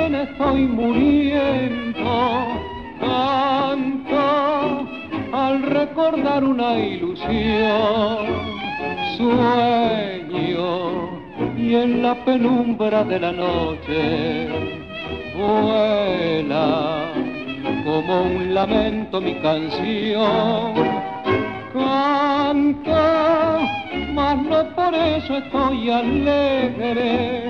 también estoy muriendo. Canto al recordar una ilusión, sueño y en la penumbra de la noche vuela como un lamento mi canción. Canto, mas no por eso estoy alegre.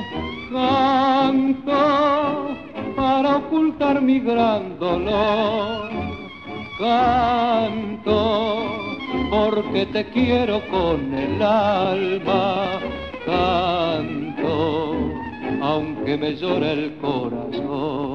Canto para ocultar mi gran dolor. Canto porque te quiero con el alma. Canto aunque me llore el corazón.